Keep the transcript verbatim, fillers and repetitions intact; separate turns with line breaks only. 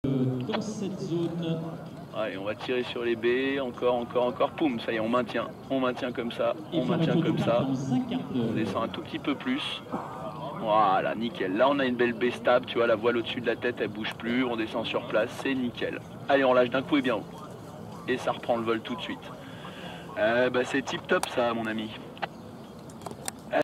Dans cette zone.
Allez, on va tirer sur les baies, encore, encore, encore, poum, ça y est, on maintient, on maintient comme ça, on maintient comme ça, on descend un tout petit peu plus, voilà, nickel, là on a une belle baie stable, tu vois, la voile au-dessus de la tête, elle bouge plus, on descend sur place, c'est nickel. Allez, on lâche d'un coup et bien haut, et ça reprend le vol tout de suite. Euh, bah, c'est tip top ça, mon ami.